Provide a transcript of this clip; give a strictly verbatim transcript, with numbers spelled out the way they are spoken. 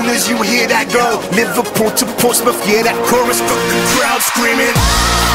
soon as you hear that go, Liverpool to Portsmouth, yeah, that chorus got the crowd screaming.